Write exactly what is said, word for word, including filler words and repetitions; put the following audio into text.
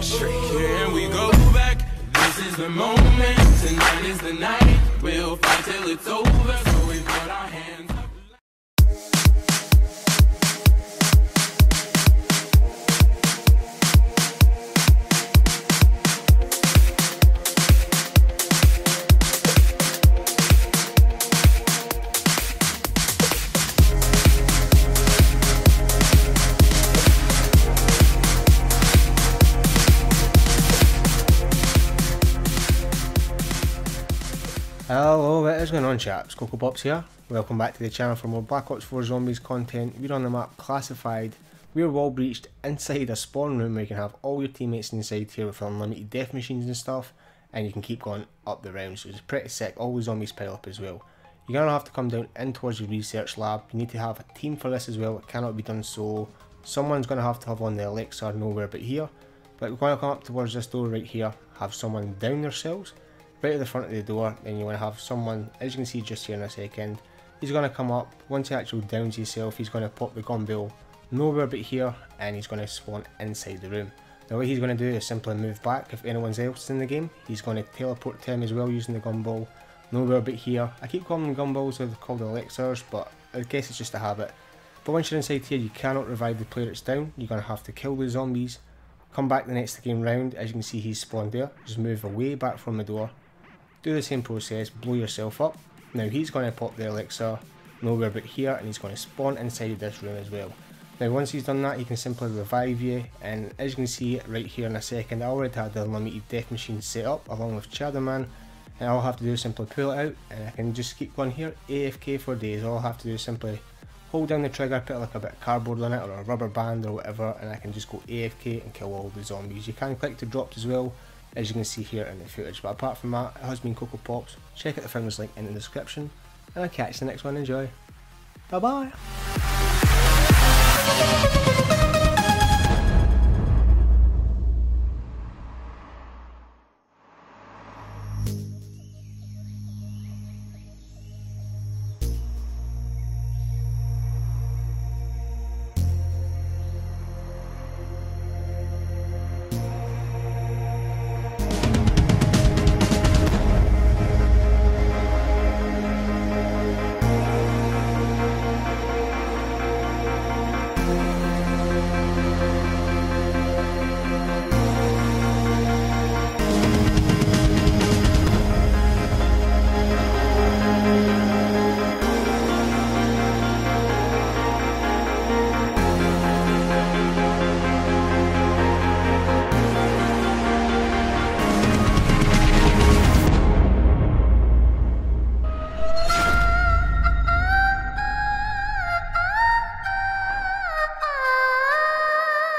Straight. Can we go back? This is the moment. Tonight is the night. We'll fight till it's over. So we put our hands up. Hello, what is going on chaps? Coco Pops here. Welcome back to the channel for more Black Ops four Zombies content. We're on the map Classified. We're wall breached inside a spawn room where you can have all your teammates inside here with unlimited death machines and stuff, and you can keep going up the round, so it's pretty sick. All the zombies pile up as well. You're going to have to come down in towards your research lab. You need to have a team for this as well. It cannot be done solo. Someone's going to have to have on the elixir nowhere but here. But we're going to come up towards this door right here, have someone down themselves. Right at the front of the door, then you want to have someone, as you can see just here in a second, he's going to come up. Once he actually downs himself, he's going to pop the gun barrel nowhere but here, and he's going to spawn inside the room. Now what he's going to do is simply move back. If anyone else is in the game, he's going to teleport to him as well using the gun ball nowhere but here. I keep calling them gun balls, they're called elixirs, but I guess it's just a habit. But once you're inside here, you cannot revive the player that's down. You're going to have to kill the zombies, come back the next game round. As you can see, he's spawned there. Just move away back from the door. Do the same process, blow yourself up. Now he's going to pop the elixir nowhere but here, and he's going to spawn inside this room as well. Now once he's done that, he can simply revive you, and as you can see right here in a second, I already had the unlimited death machine set up along with Chadderman, and all I have to do is simply pull it out, and I can just keep going here, A F K for days. All I have to do is simply hold down the trigger, put like a bit of cardboard on it or a rubber band or whatever, and I can just go A F K and kill all the zombies. You can click to drops as well, as you can see here in the footage, but apart from that, it has been Coco Pops. Check out the founders link in the description, and I'll catch you in the next one. Enjoy. Bye bye.